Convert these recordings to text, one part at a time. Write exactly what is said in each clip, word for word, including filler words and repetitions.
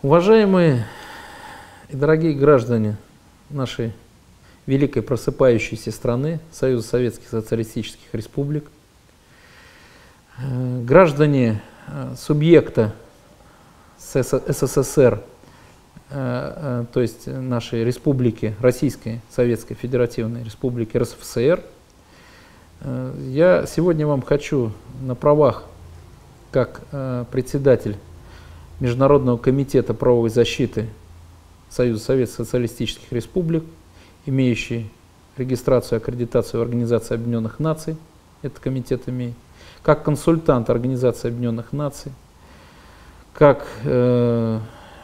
Уважаемые и дорогие граждане нашей великой просыпающейся страны, Союза Советских Социалистических Республик, граждане субъекта СССР, то есть нашей республики, Российской Советской Федеративной Республики РСФСР, я сегодня вам хочу на правах, как председатель Международного комитета правовой защиты Союза Советских Социалистических Республик, имеющий регистрацию и аккредитацию в Организации Объединенных Наций, этот комитет имеет, как консультант Организации Объединенных Наций, как э,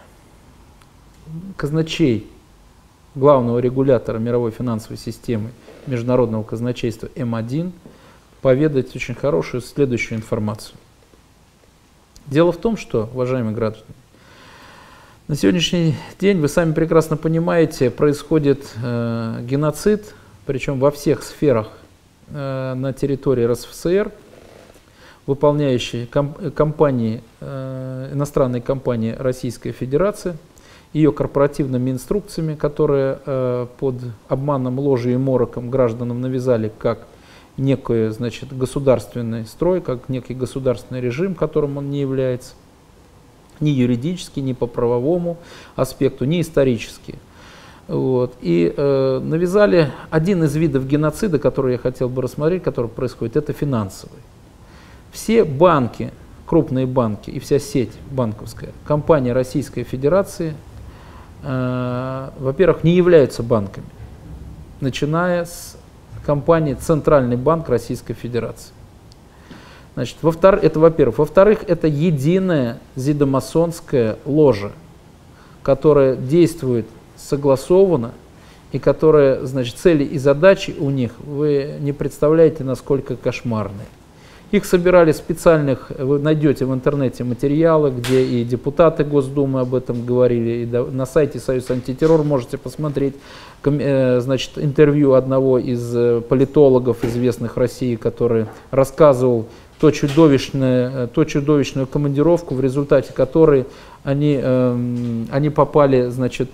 казначей главного регулятора мировой финансовой системы Международного казначейства эм один, поведать очень хорошую следующую информацию. Дело в том, что, уважаемые граждане, на сегодняшний день, вы сами прекрасно понимаете, происходит э, геноцид, причем во всех сферах э, на территории РСФСР, выполняющие комп компании, э, иностранные компании Российской Федерации, ее корпоративными инструкциями, которые э, под обманом, ложью и мороком гражданам навязали как некий, значит, государственный строй, как некий государственный режим, которым он не является, ни юридически, ни по правовому аспекту, ни исторически. Вот. И э, навязали один из видов геноцида, который я хотел бы рассмотреть, который происходит, это финансовый. Все банки, крупные банки и вся сеть банковская, компания Российской Федерации, э, во-первых, не являются банками, начиная с компании Центральный банк Российской Федерации. Значит, во-вторых, это во-первых. Во-вторых, это единая зидомасонская ложа, которая действует согласованно и которая, значит, цели и задачи у них, вы не представляете, насколько кошмарные. Их собирали специальных, вы найдете в интернете материалы, где и депутаты Госдумы об этом говорили, и на сайте Союз антитеррор можете посмотреть, значит, интервью одного из политологов, известных в России, который рассказывал то чудовищное, то чудовищную командировку, в результате которой они, они попали, значит,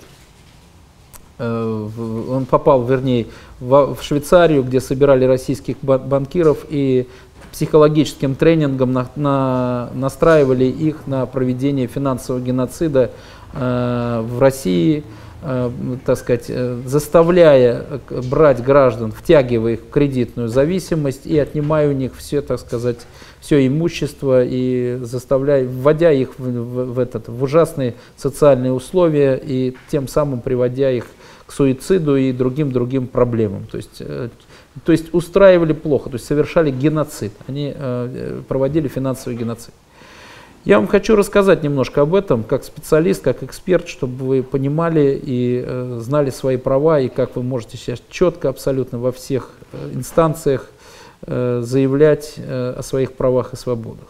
он попал, вернее, в Швейцарию, где собирали российских банкиров и психологическим тренингом на, на, настраивали их на проведение финансового геноцида э, в России, э, так сказать, э, заставляя брать граждан, втягивая их в кредитную зависимость и отнимая у них все, так сказать, все имущество и заставляя, вводя их в, в, в, этот, в ужасные социальные условия и тем самым приводя их к суициду и другим-другим проблемам. То есть, э, То есть устраивали плохо, то есть совершали геноцид, они э, проводили финансовый геноцид. Я вам хочу рассказать немножко об этом, как специалист, как эксперт, чтобы вы понимали и э, знали свои права, и как вы можете сейчас четко, абсолютно во всех э, инстанциях э, заявлять э, о своих правах и свободах.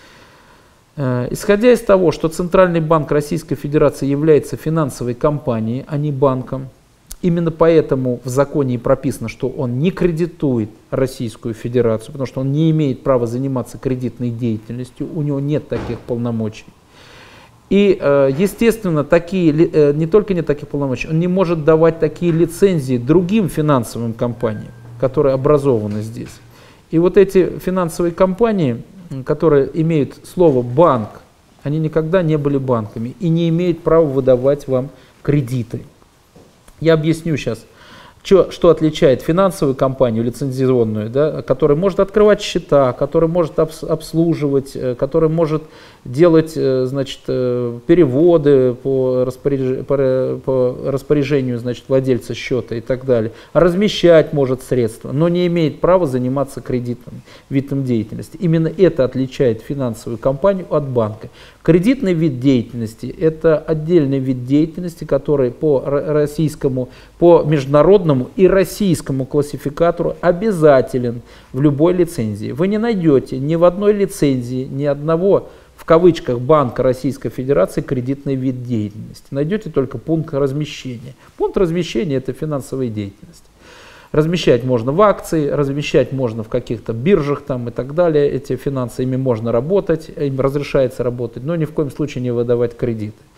Э, исходя из того, что Центральный банк Российской Федерации является финансовой компанией, а не банком, именно поэтому в законе и прописано, что он не кредитует Российскую Федерацию, потому что он не имеет права заниматься кредитной деятельностью, у него нет таких полномочий. И, естественно, такие, не только нет таких полномочий, он не может давать такие лицензии другим финансовым компаниям, которые образованы здесь. И вот эти финансовые компании, которые имеют слово «банк», они никогда не были банками и не имеют права выдавать вам кредиты. Я объясню сейчас, что, что отличает финансовую компанию лицензионную, да, которая может открывать счета, которая может обслуживать, которая может делать, значит, переводы по, распоряж... по распоряжению, значит, владельца счета и так далее, размещать может средства, но не имеет права заниматься кредитным видом деятельности. Именно это отличает финансовую компанию от банка. Кредитный вид деятельности – это отдельный вид деятельности, который по российскому, по международному и российскому классификатору обязателен в любой лицензии. Вы не найдете ни в одной лицензии, ни одного, в кавычках, банка Российской Федерации кредитный вид деятельности. Найдете только пункт размещения. Пункт размещения – это финансовая деятельность. Размещать можно в акции, размещать можно в каких-то биржах там и так далее. Эти финансы, ими можно работать, им разрешается работать, но ни в коем случае не выдавать кредиты.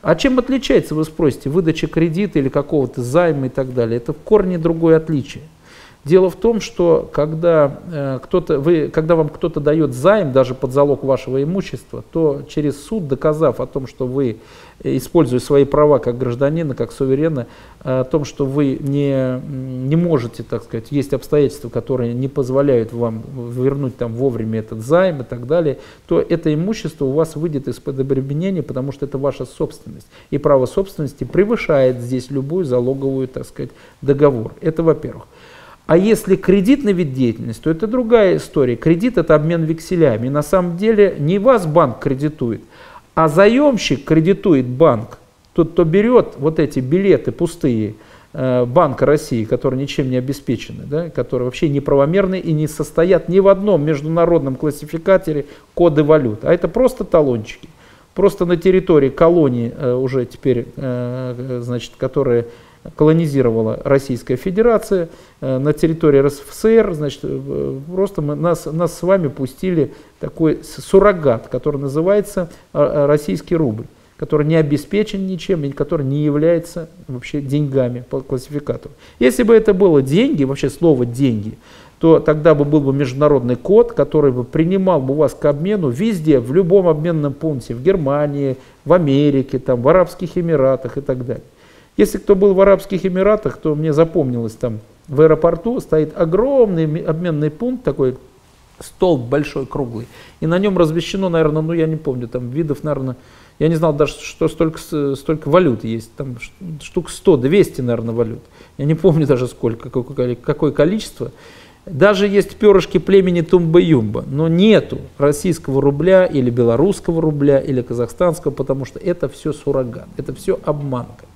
А чем отличается, вы спросите, выдача кредита или какого-то займа и так далее? Это в корне другое отличие. Дело в том, что когда, э, кто-то, вы, когда вам кто-то дает займ, даже под залог вашего имущества, то через суд, доказав о том, что вы, используя свои права как гражданина, как суверена, о том, что вы не, не можете, так сказать, есть обстоятельства, которые не позволяют вам вернуть там вовремя этот займ и так далее, то это имущество у вас выйдет из-под обременения, потому что это ваша собственность. И право собственности превышает здесь любую залоговую, так сказать, договор. Это во-первых. А если кредитный вид деятельности, то это другая история. Кредит – это обмен векселями. И на самом деле не вас банк кредитует, а заемщик кредитует банк. Тот, кто берет вот эти билеты пустые э, Банка России, которые ничем не обеспечены, да, которые вообще неправомерны и не состоят ни в одном международном классификаторе коды валют. А это просто талончики. Просто на территории колонии э, уже теперь, э, значит, которые... колонизировала Российская Федерация, э, на территории РСФСР, значит, э, просто мы, нас, нас с вами пустили такой суррогат, который называется э, российский рубль, который не обеспечен ничем и который не является вообще деньгами по классификатору. Если бы это было деньги, вообще слово деньги, то тогда бы был бы международный код, который бы принимал бы вас к обмену везде, в любом обменном пункте, в Германии, в Америке, там, в Арабских Эмиратах и так далее. Если кто был в Арабских Эмиратах, то мне запомнилось, там в аэропорту стоит огромный обменный пункт, такой столб большой, круглый, и на нем размещено, наверное, ну я не помню, там видов, наверное, я не знал даже, что столько, столько валют есть, там штук сто, двести, наверное, валют. Я не помню даже сколько, какое, какое количество. Даже есть перышки племени Тумба-Юмба, но нету российского рубля или белорусского рубля или казахстанского, потому что это все суррогат, это все обманка.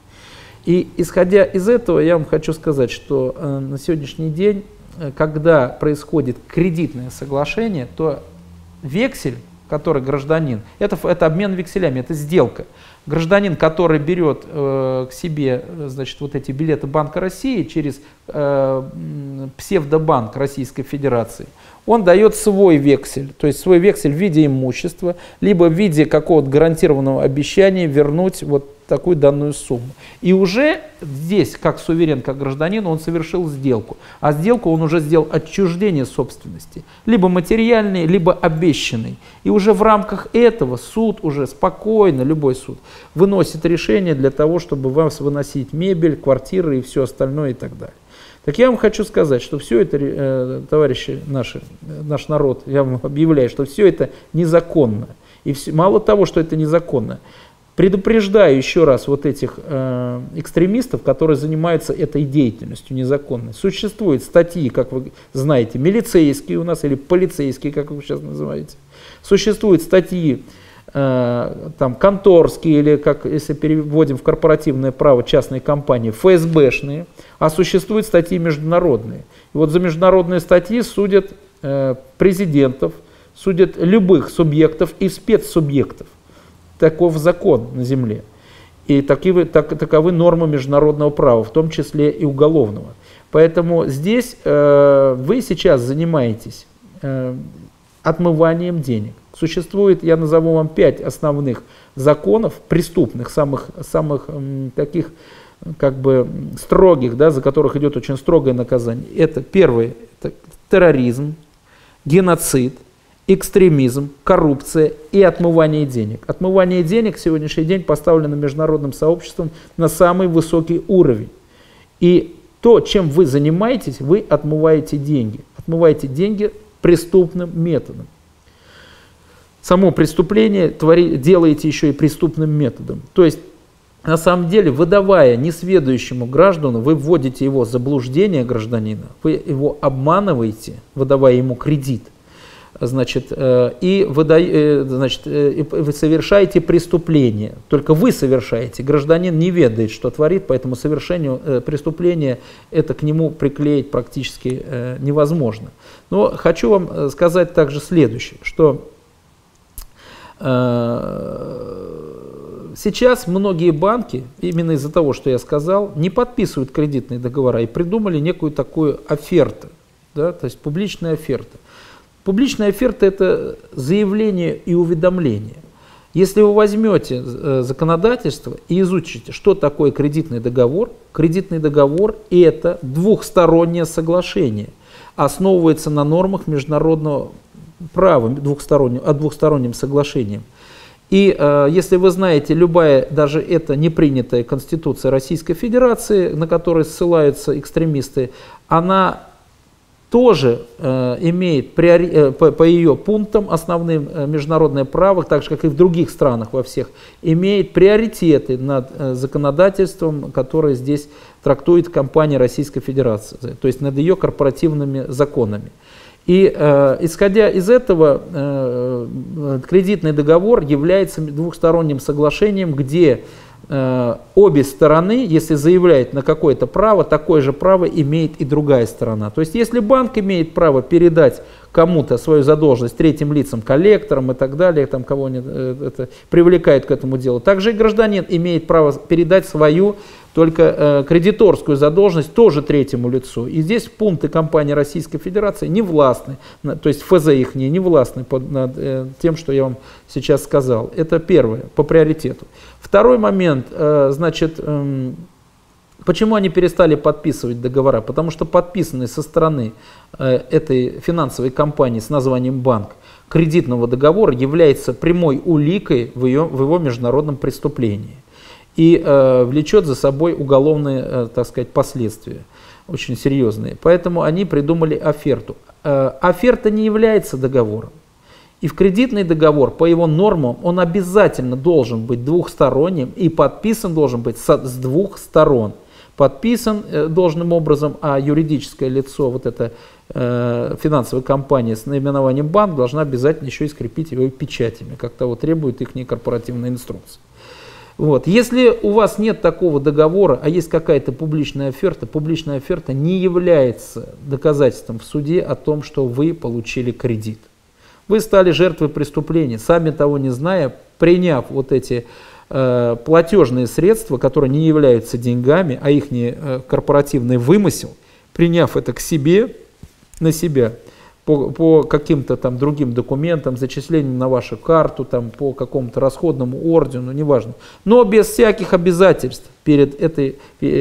И исходя из этого, я вам хочу сказать, что э, на сегодняшний день, э, когда происходит кредитное соглашение, то вексель, который гражданин, это, это обмен векселями, это сделка. Гражданин, который берет э, к себе, значит, вот эти билеты Банка России через э, псевдобанк Российской Федерации, он дает свой вексель, то есть свой вексель в виде имущества, либо в виде какого-то гарантированного обещания вернуть вот такую данную сумму. И уже здесь, как суверен, как гражданин, он совершил сделку. А сделку он уже сделал отчуждение собственности, либо материальной, либо обещанной. И уже в рамках этого суд уже спокойно, любой суд, выносит решение для того, чтобы вам выносить мебель, квартиры и все остальное и так далее. Так я вам хочу сказать, что все это, э, товарищи наши, наш народ, я вам объявляю, что все это незаконно. И все, мало того, что это незаконно, предупреждаю еще раз вот этих э, экстремистов, которые занимаются этой деятельностью незаконной. Существуют статьи, как вы знаете, милицейские у нас, или полицейские, как вы сейчас называете. Существуют статьи э, там, конторские, или, как, если переводим в корпоративное право, частные компании, эф эс бэшные, а существуют статьи международные. И вот за международные статьи судят э, президентов, судят любых субъектов и спецсубъектов. Таков закон на земле. И таковы, так, таковы нормы международного права, в том числе и уголовного. Поэтому здесь э, вы сейчас занимаетесь э, отмыванием денег. Существует, я назову вам пять основных законов, преступных, самых, самых э, таких как бы строгих, да, за которых идет очень строгое наказание. Это первое, это терроризм, геноцид, экстремизм, коррупция и отмывание денег. Отмывание денег в сегодняшний день поставлено международным сообществом на самый высокий уровень. И то, чем вы занимаетесь, вы отмываете деньги. Отмываете деньги преступным методом. Само преступление твори, делаете еще и преступным методом. То есть, на самом деле, выдавая несведущему граждану, вы вводите его в заблуждение гражданина, вы его обманываете, выдавая ему кредит. Значит, и вы, значит, вы совершаете преступление. Только вы совершаете. Гражданин не ведает, что творит, поэтому совершению преступления это к нему приклеить практически невозможно. Но хочу вам сказать также следующее, что сейчас многие банки, именно из-за того, что я сказал, не подписывают кредитные договора и придумали некую такую оферту, да, то есть публичная оферта. Публичная оферта – это заявление и уведомление. Если вы возьмете законодательство и изучите, что такое кредитный договор, кредитный договор – это двухстороннее соглашение, основывается на нормах международного права, двухстороннем, о двухстороннем соглашении. И э, если вы знаете, любая, даже это не принятая Конституция Российской Федерации, на которой ссылаются экстремисты, она тоже э, имеет приори... э, по, по ее пунктам основным э, международное право, так же как и в других странах во всех, имеет приоритеты над э, законодательством, которое здесь трактует компания Российской Федерации, то есть над ее корпоративными законами. И э, исходя из этого, э, кредитный договор является двухсторонним соглашением, где э, обе стороны, если заявляют на какое-то право, такое же право имеет и другая сторона. То есть если банк имеет право передать кому-то свою задолженность, третьим лицам, коллекторам и так далее, там, кого они, э, это, привлекают к этому делу, также и гражданин имеет право передать свою только э, кредиторскую задолженность тоже третьему лицу. И здесь пункты компании Российской Федерации не властны, на, то есть ФЗ их не, не властны под, над э, тем, что я вам сейчас сказал. Это первое, по приоритету. Второй момент, э, значит, э, почему они перестали подписывать договора? Потому что подписанный со стороны э, этой финансовой компании с названием банк кредитного договора является прямой уликой в, ее, в его международном преступлении. И э, влечет за собой уголовные, э, так сказать, последствия, очень серьезные. Поэтому они придумали оферту. Э, оферта не является договором. И в кредитный договор, по его нормам, он обязательно должен быть двухсторонним и подписан должен быть со, с двух сторон. Подписан э, должным образом, а юридическое лицо, вот эта э, финансовая компания с наименованием банк, должна обязательно еще и скрепить его печатями, как того требует их корпоративная инструкция. Вот. Если у вас нет такого договора, а есть какая-то публичная оферта, публичная оферта не является доказательством в суде о том, что вы получили кредит. Вы стали жертвой преступления, сами того не зная, приняв вот эти э, платежные средства, которые не являются деньгами, а их э, корпоративный вымысел, приняв это к себе, на себя, по, по каким-то там другим документам, зачислением на вашу карту, там, по какому-то расходному ордену, неважно, но без всяких обязательств перед этой,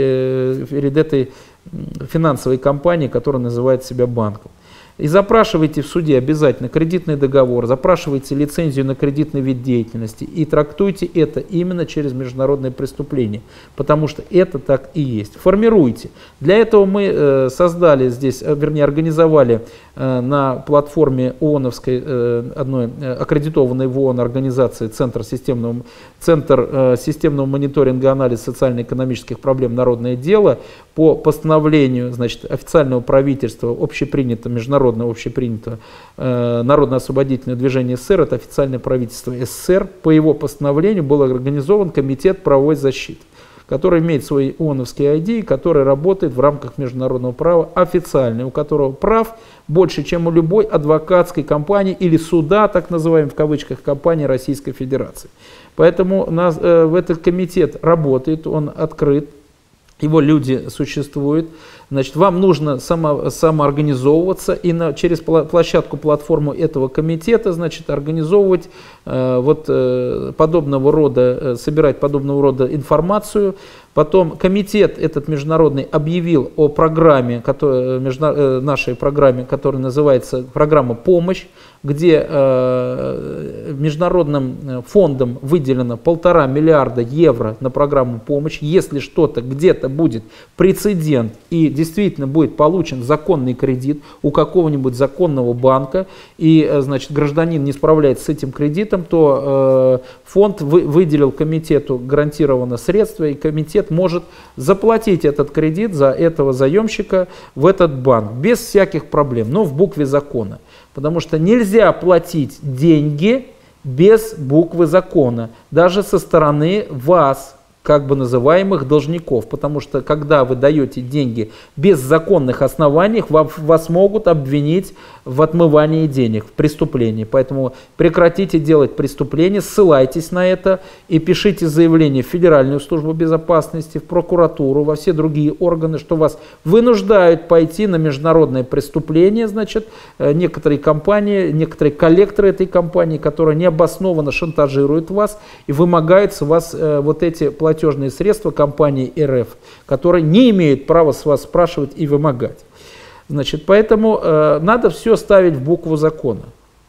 э, перед этой финансовой компанией, которая называет себя банком. И запрашивайте в суде обязательно кредитный договор, запрашивайте лицензию на кредитный вид деятельности и трактуйте это именно через международное преступление, потому что это так и есть. Формируйте. Для этого мы э, создали здесь, вернее организовали э, на платформе ООНовской, э, одной э, аккредитованной в ООН организации Центр системного, Центр, э, системного мониторинга и анализа социально-экономических проблем «Народное дело» по постановлению, значит, официального правительства общепринятого международного общепринятого э, Народно-освободительное движение СССР, это официальное правительство СССР, по его постановлению был организован комитет правовой защиты, который имеет свой ООНовский ай ди, который работает в рамках международного права официальный, у которого прав больше, чем у любой адвокатской компании или суда, так называемой в кавычках, компании Российской Федерации. Поэтому нас, э, в этот комитет работает, он открыт, его люди существуют. Значит, вам нужно само, самоорганизовываться и на, через площадку, платформу этого комитета, значит, организовывать э, вот, э, подобного рода, э, собирать подобного рода информацию. Потом комитет этот международный объявил о программе, который, между, э, нашей программе, которая называется программа «Помощь», где э, международным фондом выделено полтора миллиарда евро на программу «Помощь». Если что-то где-то будет прецедент и действительно будет получен законный кредит у какого-нибудь законного банка, и, значит, гражданин не справляется с этим кредитом, то э, фонд вы, выделил комитету гарантированно средства, и комитет может заплатить этот кредит за этого заемщика в этот банк без всяких проблем, но в букве закона. Потому что нельзя платить деньги без буквы закона, даже со стороны вас, как бы называемых должников. Потому что когда вы даете деньги без законных оснований, вас могут обвинить в отмывании денег, в преступлении. Поэтому прекратите делать преступления, ссылайтесь на это и пишите заявление в Федеральную службу безопасности, в прокуратуру, во все другие органы, что вас вынуждают пойти на международное преступление, значит, некоторые компании, некоторые коллекторы этой компании, которые необоснованно шантажируют вас и вымогают с вас э, вот эти платежные средства компании эр эф, которые не имеют права с вас спрашивать и вымогать. Значит, поэтому э, надо все ставить в букву закона,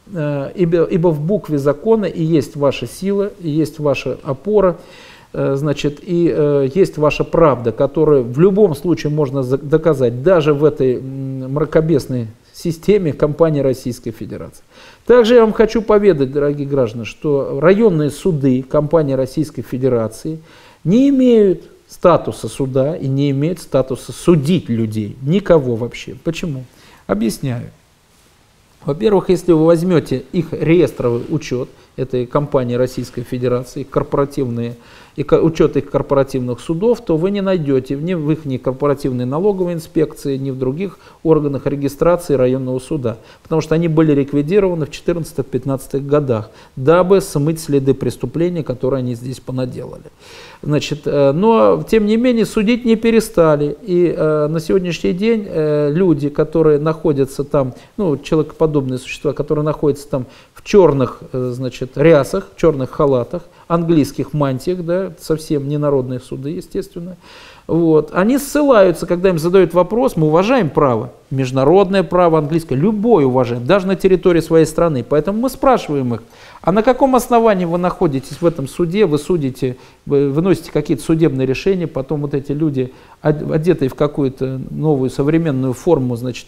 э, ибо, ибо в букве закона и есть ваша сила, и есть ваша опора, э, значит, и э, есть ваша правда, которую в любом случае можно доказать, даже в этой мракобесной системе компании Российской Федерации. Также я вам хочу поведать, дорогие граждане, что районные суды компании Российской Федерации не имеют статуса суда и не имеет статуса судить людей. Никого вообще. Почему? Объясняю. Во-первых, если вы возьмете их реестровый учет, этой компании Российской Федерации, корпоративные, и учет их корпоративных судов, то вы не найдете ни в их ни корпоративной налоговой инспекции, ни в других органах регистрации районного суда. Потому что они были ликвидированы в четырнадцатых-пятнадцатых годах, дабы смыть следы преступления, которые они здесь понаделали. Значит, но, тем не менее, судить не перестали. И э, на сегодняшний день э, люди, которые находятся там, ну, человекоподобные существа, которые находятся там в черных, э, значит, рясах, в черных халатах, английских мантиях, да, совсем не народные суды, естественно, вот, они ссылаются, когда им задают вопрос, мы уважаем право, международное право, английское, любое уважаем, даже на территории своей страны. Поэтому мы спрашиваем их, а на каком основании вы находитесь в этом суде, вы судите, вы выносите какие-то судебные решения, потом вот эти люди, одетые в какую-то новую современную форму, значит,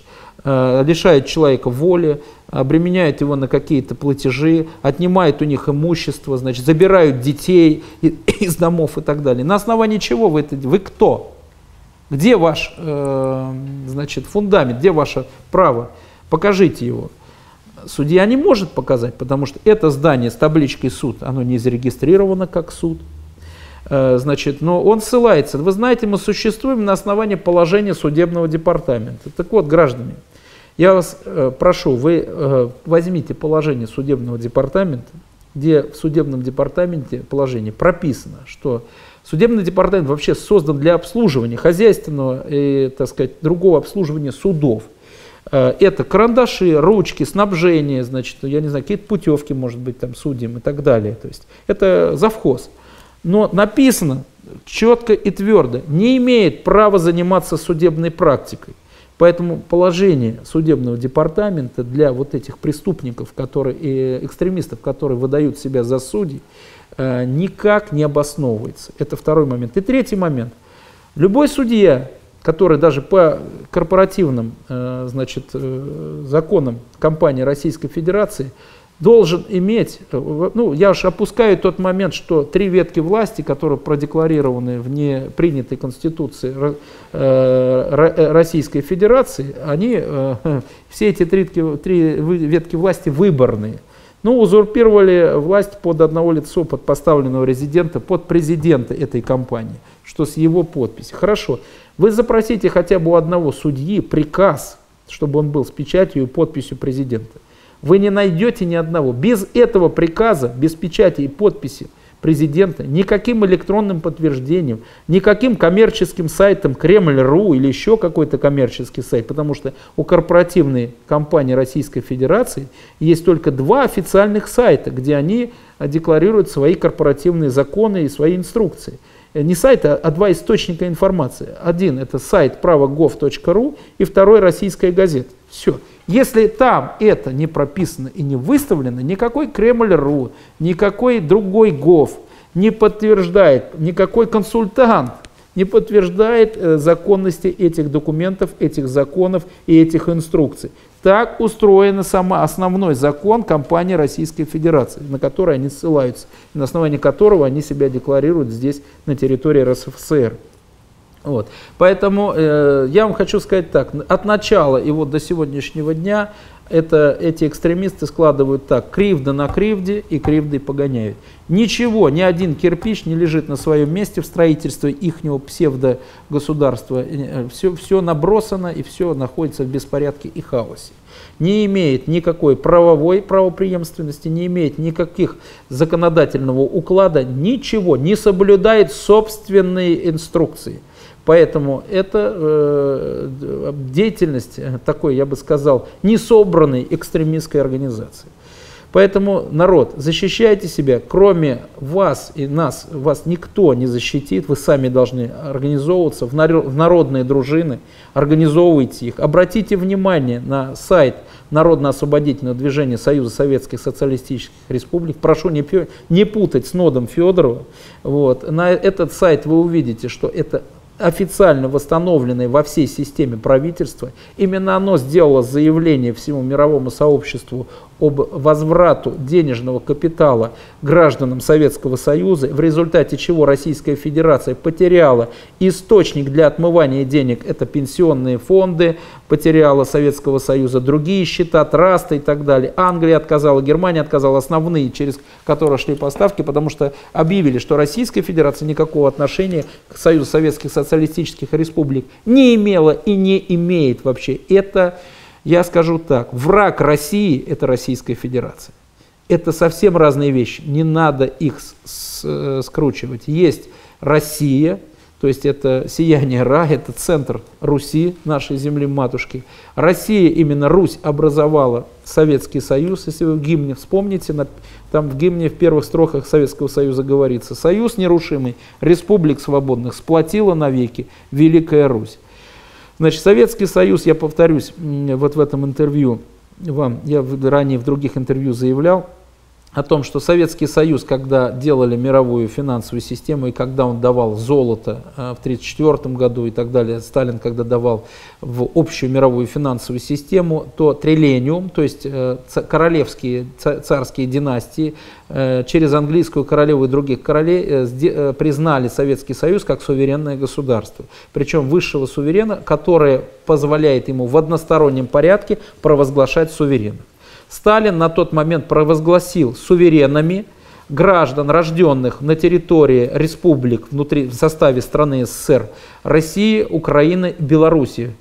лишают человека воли, обременяют его на какие-то платежи, отнимают у них имущество, значит, забирают детей из домов и так далее. На основании чего вы это, вы кто? Где ваш, э, значит, фундамент, где ваше право? Покажите его. Судья не может показать, потому что это здание с табличкой «суд», оно не зарегистрировано как суд. Э, значит, но он ссылается. Вы знаете, мы существуем на основании положения судебного департамента. Так вот, граждане, я вас э, прошу, вы э, возьмите положение судебного департамента, где в судебном департаменте положение прописано, что судебный департамент вообще создан для обслуживания хозяйственного и, так сказать, другого обслуживания судов. Э, это карандаши, ручки, снабжение, значит, я не знаю, какие-то путевки, может быть, там судьям и так далее. То есть это завхоз. Но написано четко и твердо, не имеет права заниматься судебной практикой. Поэтому положение судебного департамента для вот этих преступников, которые, и экстремистов, которые выдают себя за судей, э, никак не обосновывается. Это второй момент. И третий момент. Любой судья, который даже по корпоративным э, значит, э, законам компании Российской Федерации должен иметь, ну, я уж опускаю тот момент, что три ветки власти, которые продекларированы в непринятой Конституции Российской Федерации, они, все эти три, три ветки власти выборные. Ну, узурпировали власть под одного лицо, под поставленного резидента, под президента этой компании, что с его подписью. Хорошо, вы запросите хотя бы у одного судьи приказ, чтобы он был с печатью и подписью президента. Вы не найдете ни одного. Без этого приказа, без печати и подписи президента, никаким электронным подтверждением, никаким коммерческим сайтом Кремль точка ру или еще какой-то коммерческий сайт, потому что у корпоративной компании Российской Федерации есть только два официальных сайта, где они декларируют свои корпоративные законы и свои инструкции. Не сайт, а два источника информации. Один это сайт право гов точка ру и второй российская газета. Все. Если там это не прописано и не выставлено, никакой Кремль точка ру, никакой другой гов не подтверждает, никакой консультант не подтверждает э, законности этих документов, этих законов и этих инструкций. Так устроен сама основной закон компании Российской Федерации, на который они ссылаются, на основании которого они себя декларируют здесь, на территории эр эс эф эс эр. Вот. Поэтому э, я вам хочу сказать так, от начала и вот до сегодняшнего дня это эти экстремисты складывают так: кривда на кривде и кривдой погоняют. Ничего, ни один кирпич не лежит на своем месте в строительстве ихнего псевдогосударства. Все, все набросано и все находится в беспорядке и хаосе. Не имеет никакой правовой правопреемственности, не имеет никаких законодательного уклада, ничего, не соблюдает собственные инструкции. Поэтому это э, деятельность такой, я бы сказал, несобранной экстремистской организации. Поэтому, народ, защищайте себя. Кроме вас и нас, вас никто не защитит. Вы сами должны организовываться в народные дружины, организовывайте их. Обратите внимание на сайт Народно-освободительного движения Союза Советских Социалистических Республик. Прошу не, не путать с Нодом Федорова. Вот. На этот сайт вы увидите, что это официально восстановленное во всей системе правительства. Именно оно сделало заявление всему мировому сообществу об возврату денежного капитала гражданам Советского Союза, в результате чего Российская Федерация потеряла источник для отмывания денег, это пенсионные фонды, потеряла Советского Союза другие счета, трасты и так далее. Англия отказала, Германия отказала, основные, через которые шли поставки, потому что объявили, что Российская Федерация никакого отношения к Союзу Советских Социалистических Республик не имела и не имеет вообще. Это, я скажу так, враг России – это Российская Федерация. Это совсем разные вещи, не надо их скручивать. Есть Россия, то есть это сияние Ра, это центр Руси, нашей земли-матушки. Россия, именно Русь, образовала Советский Союз. Если вы в гимне вспомните, там в гимне в первых строках Советского Союза говорится: «Союз нерушимый республик свободных сплотила навеки Великая Русь». Значит, Советский Союз, я повторюсь, вот в этом интервью вам, я ранее в других интервью заявлял о том, что Советский Союз, когда делали мировую финансовую систему и когда он давал золото в тысяча девятьсот тридцать четвёртом году и так далее, Сталин, когда давал в общую мировую финансовую систему, то триллениум, то есть королевские царские династии через английскую королеву и других королей признали Советский Союз как суверенное государство. Причем высшего суверена, которое позволяет ему в одностороннем порядке провозглашать суверенных. Сталин на тот момент провозгласил суверенами граждан, рожденных на территории республик внутри, в составе страны СССР, России, Украины, Белоруссии.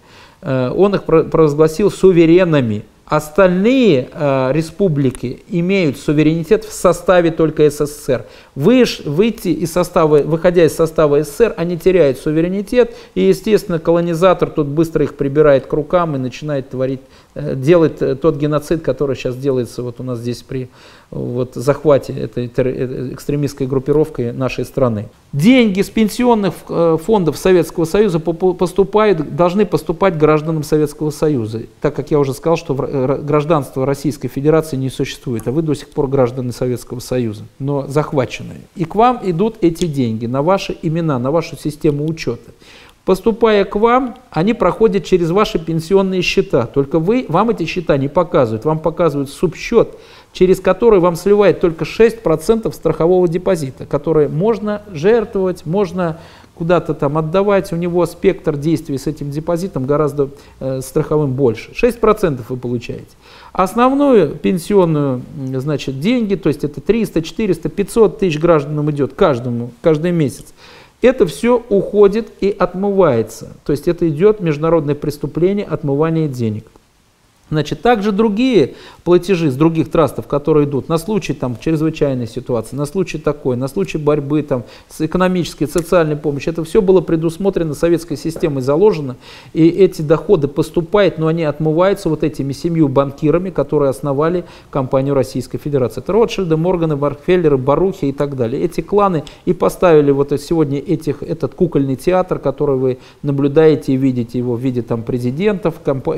Он их провозгласил суверенами. Остальные э, республики имеют суверенитет в составе только СССР. Выш, выйти из состава, выходя из состава СССР, они теряют суверенитет, и, естественно, колонизатор тут быстро их прибирает к рукам и начинает творить, э, делать тот геноцид, который сейчас делается вот у нас здесь при вот, захвате этой экстремистской группировкой нашей страны. Деньги с пенсионных фондов Советского Союза поступают, должны поступать гражданам Советского Союза, так как я уже сказал, что гражданство Российской Федерации не существует, а вы до сих пор граждане Советского Союза, но захваченные. И к вам идут эти деньги на ваши имена, на вашу систему учета. Поступая к вам, они проходят через ваши пенсионные счета, только вы, вам эти счета не показывают, вам показывают субсчет, через который вам сливает только шесть процентов страхового депозита, который можно жертвовать, можно куда-то там отдавать, у него спектр действий с этим депозитом гораздо э, страховым больше. шесть процентов вы получаете. Основную пенсионную, значит, деньги, то есть это триста, четыреста, пятьсот тысяч гражданам идет каждому, каждый месяц. Это все уходит и отмывается. То есть это идет международное преступление отмывания денег. Значит, также другие платежи с других трастов, которые идут на случай там, чрезвычайной ситуации, на случай такой, на случай борьбы там, с экономической, социальной помощью, это все было предусмотрено советской системой, заложено, и эти доходы поступают, но они отмываются вот этими семью банкирами, которые основали компанию Российской Федерации. Это Ротшильды, Морганы, Рокфеллеры, Барухи и так далее. Эти кланы и поставили вот сегодня этих, этот кукольный театр, который вы наблюдаете и видите его в виде там, президентов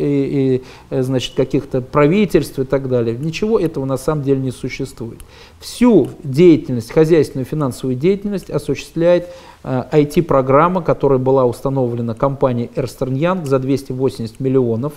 и, и, значит, каких-то правительств и так далее. Ничего этого на самом деле не существует. Всю деятельность, хозяйственную финансовую деятельность осуществляет э, ай ти-программа, которая была установлена компанией Ernst энд Young за двести восемьдесят миллионов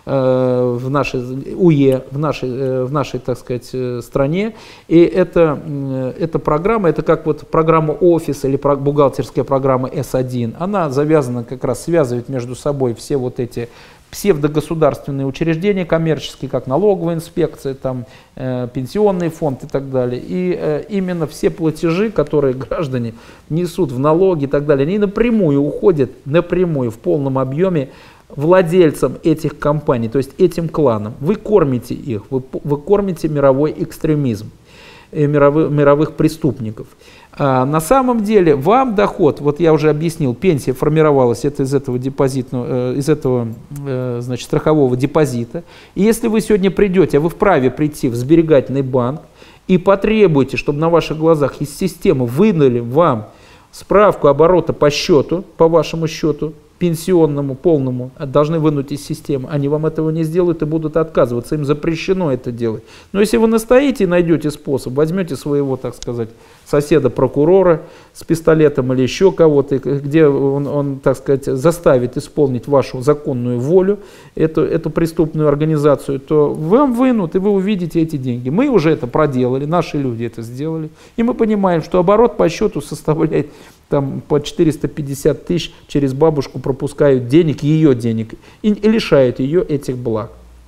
э, в нашей УЕ, в нашей, э, в нашей, так сказать, э, стране. И эта, э, эта программа, это как вот программа Office или про, бухгалтерская программа эс один, она завязана как раз, связывает между собой все вот эти псевдогосударственные учреждения коммерческие, как налоговая инспекция, там, э, пенсионный фонд и так далее. И э, именно все платежи, которые граждане несут в налоги и так далее, они напрямую уходят, напрямую, в полном объеме владельцам этих компаний, то есть этим кланам. Вы кормите их, вы, вы кормите мировой экстремизм, э, мировых, мировых преступников. А на самом деле вам доход, вот я уже объяснил, пенсия формировалась это из этого депозитного, из этого, значит, страхового депозита. И если вы сегодня придете, а вы вправе прийти в сберегательный банк и потребуете, чтобы на ваших глазах из системы выдали вам справку оборота по счету, по вашему счету, пенсионному, полному, должны вынуть из системы, они вам этого не сделают и будут отказываться, им запрещено это делать. Но если вы настоите и найдете способ, возьмете своего, так сказать, соседа-прокурора с пистолетом или еще кого-то, где он, он, так сказать, заставит исполнить вашу законную волю, эту, эту преступную организацию, то вам вынут, и вы увидите эти деньги. Мы уже это проделали, наши люди это сделали, и мы понимаем, что оборот по счету составляет там по четыреста пятьдесят тысяч, через бабушку пропускают денег, ее денег, и, и лишают ее этих благ.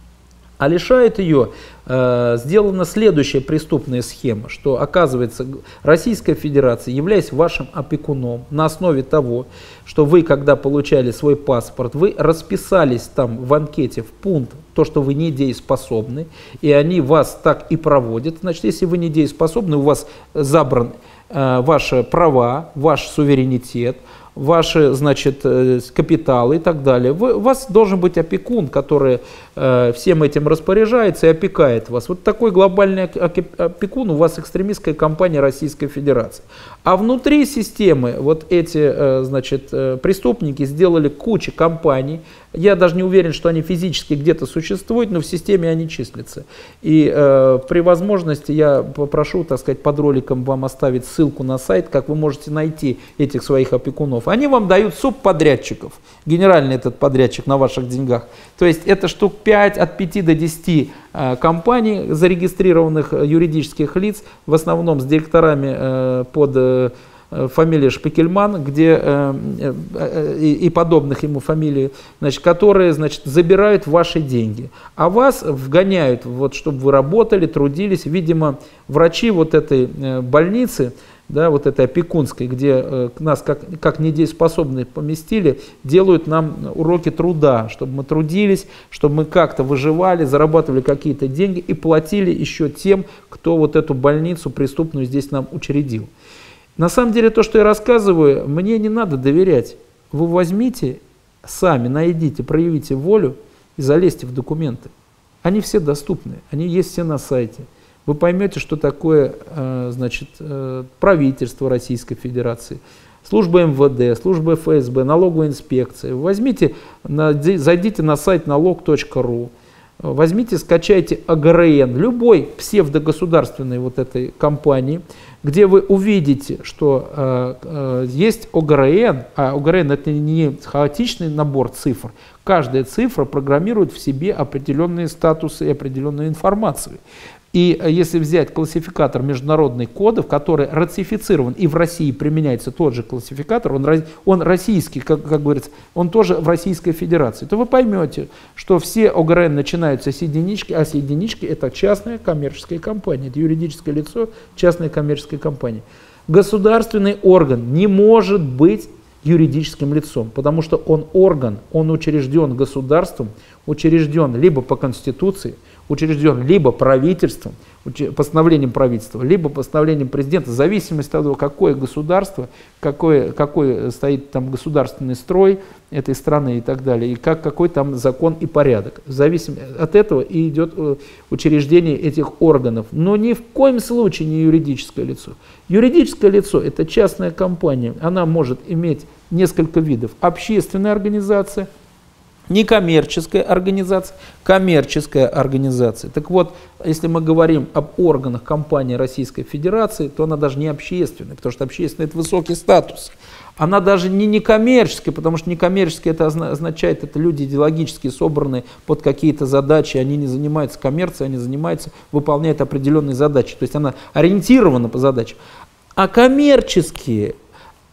А лишает ее, э, сделана следующая преступная схема, что, оказывается, Российская Федерация, являясь вашим опекуном, на основе того, что вы, когда получали свой паспорт, вы расписались там в анкете, в пункт, то, что вы недееспособны, и они вас так и проводят. Значит, если вы недееспособны, у вас забран э, ваши права, ваш суверенитет, ваши, значит, капиталы и так далее. Вы, у вас должен быть опекун, который э, всем этим распоряжается и опекает вас. Вот такой глобальный опекун у вас экстремистская компания Российской Федерации. А внутри системы вот эти, э, значит, э, преступники сделали кучу компаний. Я даже не уверен, что они физически где-то существуют, но в системе они числятся. И э, при возможности я попрошу, так сказать, под роликом вам оставить ссылку на сайт, как вы можете найти этих своих опекунов. Они вам дают субподрядчиков, генеральный этот подрядчик на ваших деньгах. То есть это штук пять, от пяти до десяти э, компаний, зарегистрированных э, юридических лиц, в основном с директорами э, под э, фамилия Шпикельман, где э, э, и, и подобных ему фамилий, значит, которые, значит, забирают ваши деньги, а вас вгоняют, вот, чтобы вы работали, трудились. Видимо, врачи вот этой э, больницы, да, вот этой опекунской, где э, нас как, как недееспособных поместили, делают нам уроки труда, чтобы мы трудились, чтобы мы как-то выживали, зарабатывали какие-то деньги и платили еще тем, кто вот эту больницу преступную здесь нам учредил. На самом деле, то, что я рассказываю, мне не надо доверять. Вы возьмите, сами найдите, проявите волю и залезьте в документы. Они все доступны, они есть все на сайте. Вы поймете, что такое, значит, правительство Российской Федерации, служба эм вэ дэ, служба эф эс бэ, налоговая инспекция. Возьмите, зайдите на сайт налог точка ру. Возьмите, скачайте о гэ эр эн любой псевдогосударственной вот этой компании, где вы увидите, что э, э, есть о гэ эр эн, а о гэ эр эн это не хаотичный набор цифр. Каждая цифра программирует в себе определенные статусы и определенную информацию. И если взять классификатор международных кодов, который ратифицирован, и в России применяется тот же классификатор, он, он российский, как, как говорится, он тоже в Российской Федерации, то вы поймете, что все о гэ эр эн начинаются с единички, а с единички это частная коммерческая компания, это юридическое лицо, частная коммерческая компания. Государственный орган не может быть юридическим лицом, потому что он орган, он учрежден государством, учрежден либо по Конституции, учрежден либо правительством, постановлением правительства, либо постановлением президента, в зависимости от того, какое государство, какой, какой стоит там государственный строй этой страны и так далее, и как, какой там закон и порядок. В зависимости от этого и идет учреждение этих органов. Но ни в коем случае не юридическое лицо. Юридическое лицо – это частная компания, она может иметь несколько видов. Общественная организация, некоммерческая организация, коммерческая организация. Так вот, если мы говорим об органах компании Российской Федерации, то она даже не общественная, потому что общественная – это высокий статус. Она даже не некоммерческая, потому что некоммерческая это означает, это люди идеологически собранные под какие-то задачи, они не занимаются коммерцией, они занимаются, выполняют определенные задачи, то есть она ориентирована по задачам. А коммерческие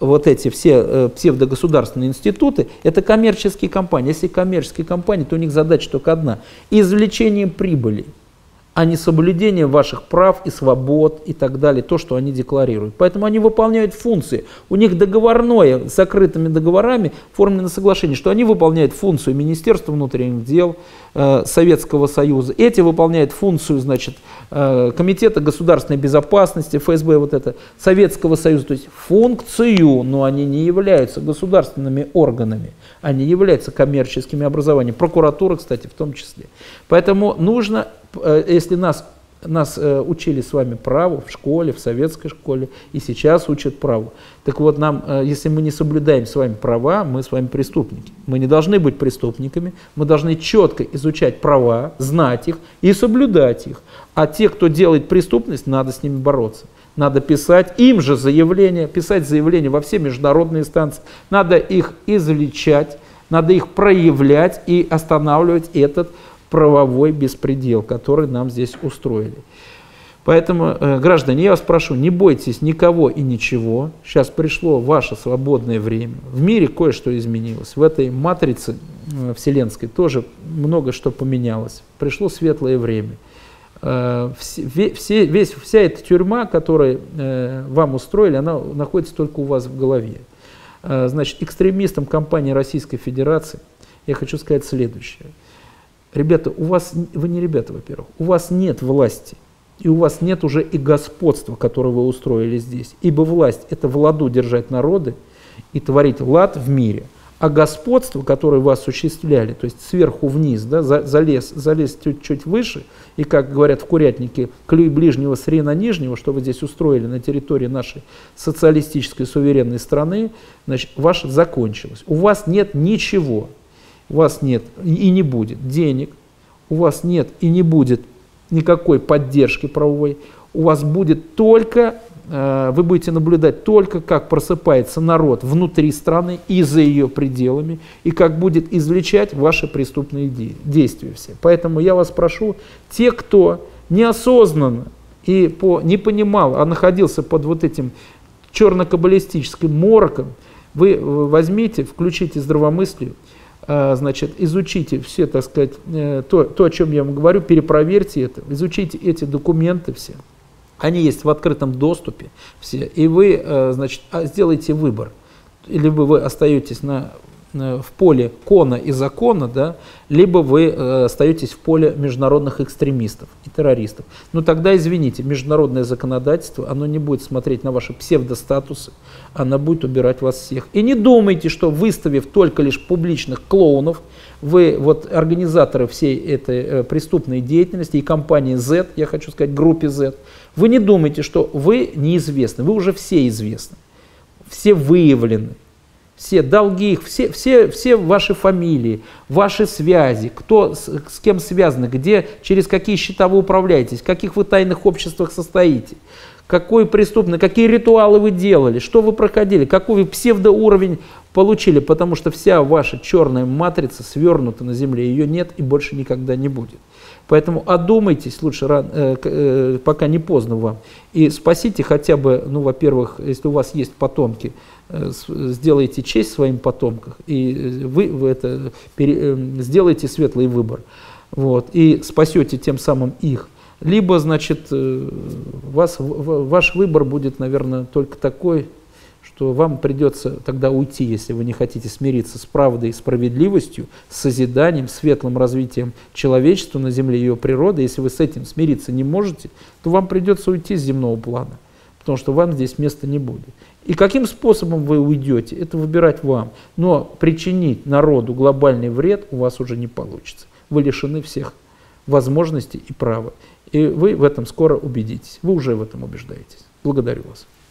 вот эти все псевдогосударственные институты, это коммерческие компании. Если коммерческие компании, то у них задача только одна – извлечение прибыли, а не соблюдение ваших прав и свобод и так далее, то, что они декларируют. Поэтому они выполняют функции. У них договорное, с закрытыми договорами оформлено соглашение, что они выполняют функцию Министерства внутренних дел э, Советского Союза. Эти выполняют функцию, значит, э, Комитета государственной безопасности, эф эс бэ, вот это, Советского Союза. То есть функцию, но они не являются государственными органами. Они являются коммерческими образованиями. Прокуратура, кстати, в том числе. Поэтому нужно... Если нас, нас э, учили с вами праву в школе, в советской школе, и сейчас учат праву, так вот нам, э, если мы не соблюдаем с вами права, мы с вами преступники. Мы не должны быть преступниками, мы должны четко изучать права, знать их и соблюдать их. А те, кто делает преступность, надо с ними бороться. Надо писать им же заявления, писать заявления во все международные инстанции. Надо их извлечать, надо их проявлять и останавливать этот правовой беспредел, который нам здесь устроили. Поэтому, э, граждане, я вас прошу, не бойтесь никого и ничего. Сейчас пришло ваше свободное время. В мире кое-что изменилось. В этой матрице э, вселенской тоже много что поменялось. Пришло светлое время. Э, все, все, весь, вся эта тюрьма, которую э, вам устроили, она находится только у вас в голове. Э, значит, экстремистам компании Российской Федерации я хочу сказать следующее. Ребята, у вас, вы не ребята, во-первых, у вас нет власти, и у вас нет уже и господства, которое вы устроили здесь. Ибо власть – это в ладу держать народы и творить лад в мире. А господство, которое вы осуществляли, то есть сверху вниз, да, залез, залез чуть-чуть выше, и, как говорят в курятнике, клюй ближнего с рена нижнего, что вы здесь устроили на территории нашей социалистической суверенной страны, значит, ваше закончилось. У вас нет ничего. У вас нет и не будет денег, у вас нет и не будет никакой поддержки правовой, у вас будет только, э, вы будете наблюдать только, как просыпается народ внутри страны и за ее пределами, и как будет извлечать ваши преступные де действия все. Поэтому я вас прошу, те, кто неосознанно и по, не понимал, а находился под вот этим черно-каббалистическим мороком, вы возьмите, включите здравомыслие, значит, изучите все, так сказать, то, то, о чем я вам говорю, перепроверьте это, изучите эти документы все. Они есть в открытом доступе все, и вы, значит, сделайте выбор. Либо вы остаетесь на, в поле кона и закона, да, либо вы остаетесь в поле международных экстремистов и террористов. Но тогда, извините, международное законодательство, оно не будет смотреть на ваши псевдостатусы, оно будет убирать вас всех. И не думайте, что, выставив только лишь публичных клоунов, вы, вот организаторы всей этой э, преступной деятельности и компании Z, я хочу сказать, группе Z, вы не думайте, что вы неизвестны, вы уже все известны, все выявлены. Все долги их, все, все, все ваши фамилии, ваши связи, кто с, с кем связаны, где, через какие счета вы управляетесь, в каких вы тайных обществах состоите, какой преступный, какие ритуалы вы делали, что вы проходили, какой вы псевдоуровень получили, потому что вся ваша черная матрица свернута на земле, ее нет и больше никогда не будет. Поэтому одумайтесь лучше, э, э, пока не поздно вам, и спасите хотя бы, ну, во-первых, если у вас есть потомки, э, сделайте честь своим потомкам, и вы, вы это, пере, э, сделайте светлый выбор, вот, и спасете тем самым их. Либо, значит, э, вас, в, ваш выбор будет, наверное, только такой, что вам придется тогда уйти, если вы не хотите смириться с правдой и справедливостью, с созиданием, светлым развитием человечества на земле и ее природы. Если вы с этим смириться не можете, то вам придется уйти с земного плана, потому что вам здесь места не будет. И каким способом вы уйдете, это выбирать вам. Но причинить народу глобальный вред у вас уже не получится. Вы лишены всех возможностей и права. И вы в этом скоро убедитесь. Вы уже в этом убеждаетесь. Благодарю вас.